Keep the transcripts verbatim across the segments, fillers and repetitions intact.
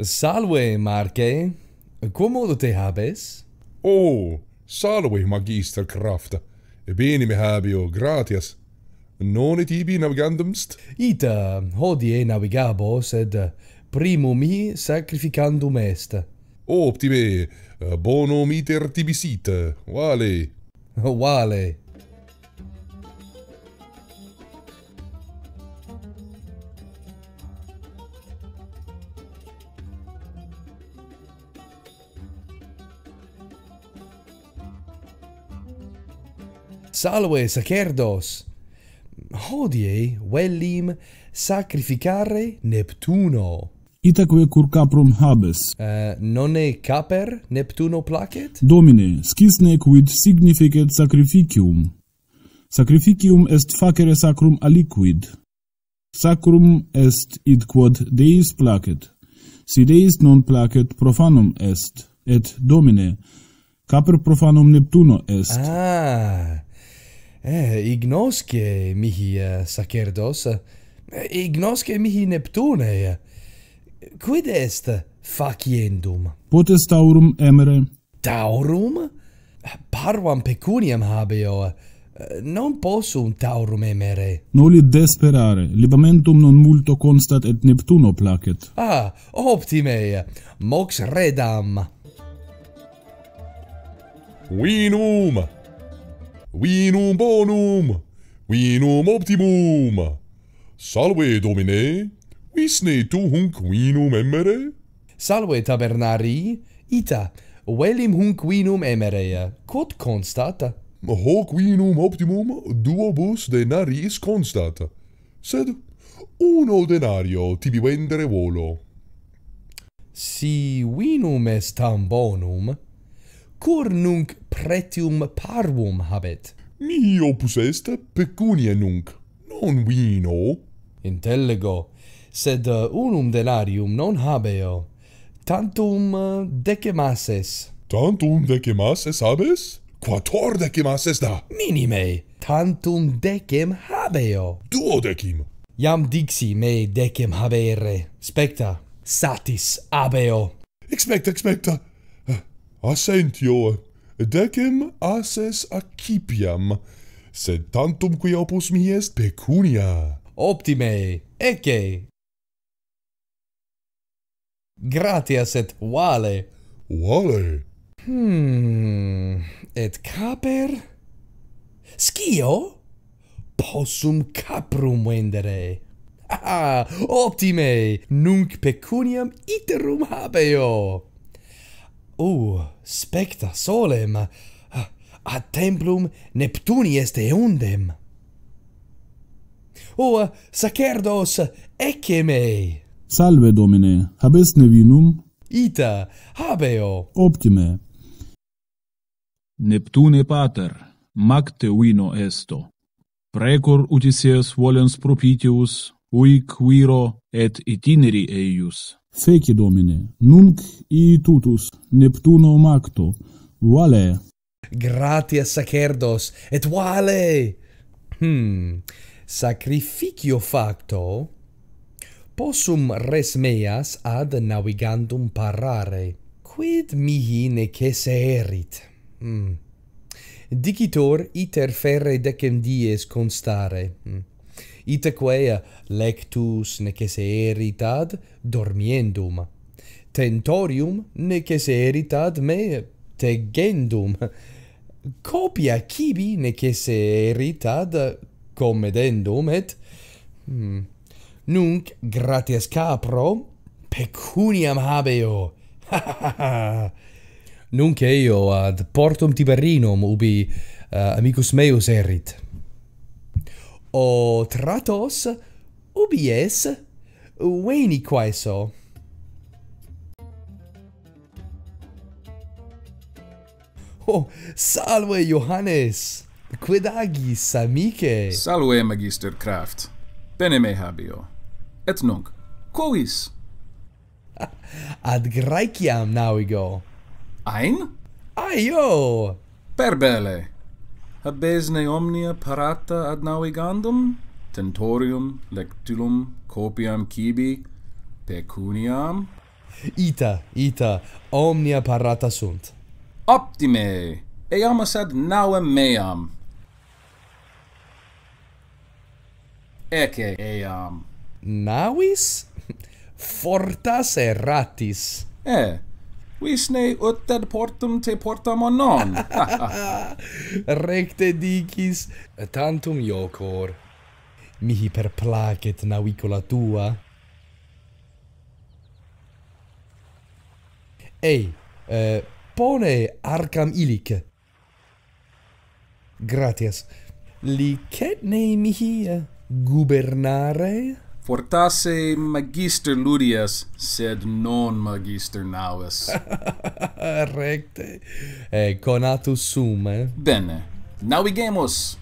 Salve, Marque. Quomodo te habes? Oh, salve, Magister Kraft. Bene me habio, gratias. Non et ibi navigandumst? Ita, hodie navigabo, sed primum mi sacrificandum est. Optime, bonum iter tibisit, vale. Vale. Salve, sacerdos. Hodie velim sacrificare Neptuno. Itaque cur caprum habes. Uh, nonne caper Neptuno placet? Domine, scisne quid significet sacrificium. Sacrificium est facere sacrum aliquid. Sacrum est id quod Deis placet. Si Deis non placet, profanum est. Et Domine, caper profanum Neptuno est. Ah, eh, ignosce mihi uh, sacerdos, uh, ignosce mihi Neptune. Quid est faciendum? Potes taurum emere? Taurum? Parvam pecuniam habeo. Uh, non possum taurum emere. Noli desperare, libamentum non multo constat et Neptuno placet. Ah, optime, mox redam. Vinum! Vinum bonum! Vinum optimum! Salve, Domine! Visne tu hunc vinum emere? Salve, tabernarii. Ita, velim hunc vinum emere. Quod constat? Hoc vinum optimum duobus denariis constat. Sed uno denario tibi vendere volo. Si vinum est tam bonum, cur nunc pretium parvum habet? Mihi opus est pecunia nunc, non vino. Intellego, sed uh, unum denarium non habeo, tantum uh, decemases. Tantum decemases habes? Quator decemases da. Minime, tantum decem habeo. Duodecim. Iam dixi me decem habere. Specta, satis abeo. Expecta, expecta. Assentio. Decem ases accipiam, sed tantum qui opus mihi est pecunia. Optime, ecce. Gratias et vale. Vale. Hmm, et caper? Scio? Possum caprum vendere. Ah, optime, nunc pecuniam iterum habeo. Uh, specta solem, ad templum Neptuni est eundem. Oh, sacerdos, ecce me. Salve, Domine, habesne vinum? Ita, habeo. Optime. Neptune pater, macte vino esto. Precor utices volens propitius, uic viro et itineri eius. Feci, Domine, nunc ii tutus Neptuno macto, vale. Gratias, sacerdos, et vale. Hmm, sacrificio facto, possum res meas ad navigandum parare. Quid mihi necesse erit? Hmm. Dicitor iter ferre decem dies constare. Hmm. Itaque lectus necesse erit ad dormiendum. Tentorium necesse erit ad me tegendum. Copia cibi necesse erit ad comedendum et hmm, nunc gratias capro pecuniam habeo. Nunc eo ad portum Tiberinum ubi uh, amicus meus erit. O tratos ubi es veni quaeso. Oh, salve Johannes, quid agis amice? Salve, Magister Kraft. Bene me habeo. Et nunc, quovis? Ad Graeciam navigo. Ein? Aio! Per belle. Habesne omnia parata ad navigandum? Tentorium, lectulum, copiam cibi, pecuniam? Ita, ita, omnia parata sunt. Optime, eamus ad nauem meam. Ecce eam. Navis? Fortas erratis. Eh, visne ut ad portum te portam o non. Recte dicis, tantum iocor. Mihi perplacet navicola tua. Ei, eh, pone arcam ilic. Gratias. Licet ne mihi eh, gubernare? Fortasse magister ludias, sed non magister navis. Recte. Eh, conatus sum, eh? Bene, navigemus.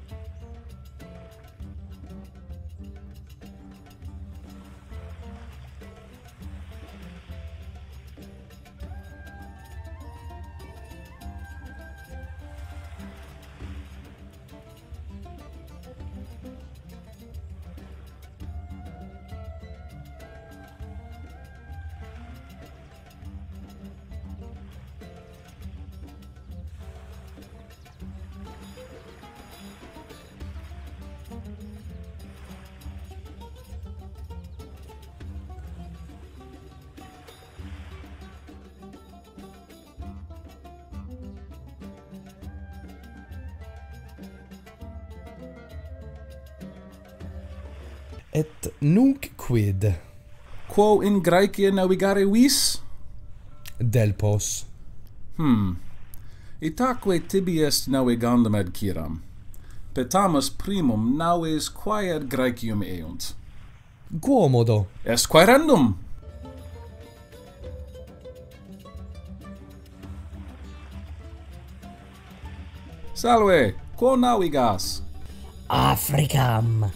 Et nunc quid? Quo in Graecia navigare vis? Delpos. Hmm. Itaque tibi est navigandum ad Chiram. Petamus primum naves quae ad Graecium eunt. Quomodo? Est quaerendum. Salve, quo navigas? Africam.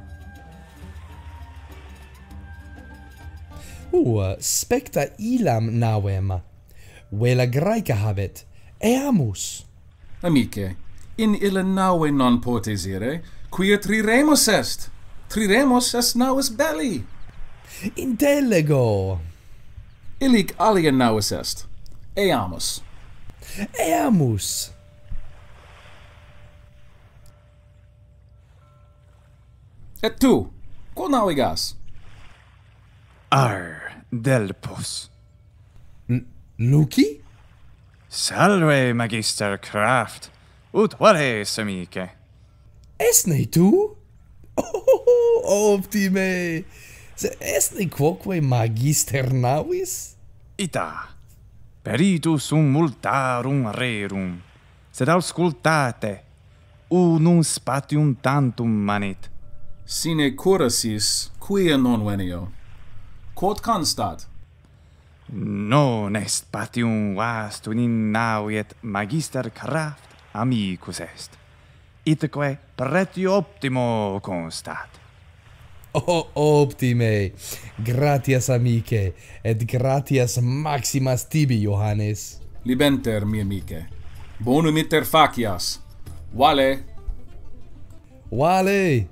Uh, specta ilam navem. Vela Graeca habet. Eamus. Amice, in illa nave non potes ire, quia triremus est. Triremus est navis belli. Intellego. Illic alia navis est. Eamus. Eamus. Et tu, quo navigas? Ar, Delpos. Luci? Salve, Magister Craft. Ut vales, amice? Esne tu? Oh, optime. Se esne quoque magister navis? Ita. Peritus sum multarum rerum. Sed auscultate. Unum spatium tantum manit. Sine curasis, quia non venio? Quod constat? Non est patium vastum in naviet Magister Craft amicus est. Itque pretio optimo constat. Oh, optime. Gratias amice, et gratias maximas tibi, Johannes. Libenter, mi amice. Bonum iter facias. Vale. Vale.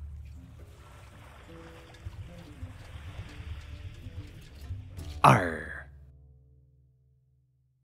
Arr.